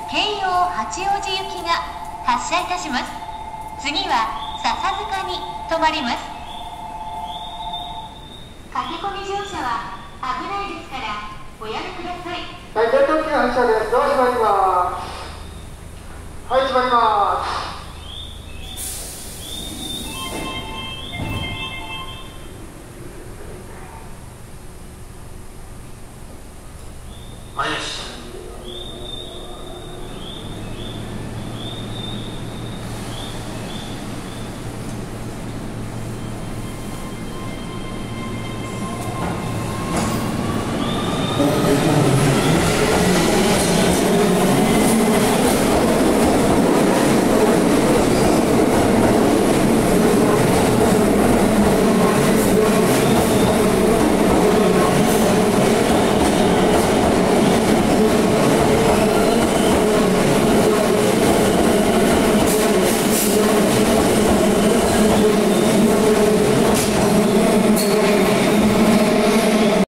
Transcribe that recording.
京葉八王子行きが発車いたします。次は笹塚に停まります。駆け込み乗車は危ないですからおやめください。 はい、電動機の発車です。ドア閉まります。はい、閉まります。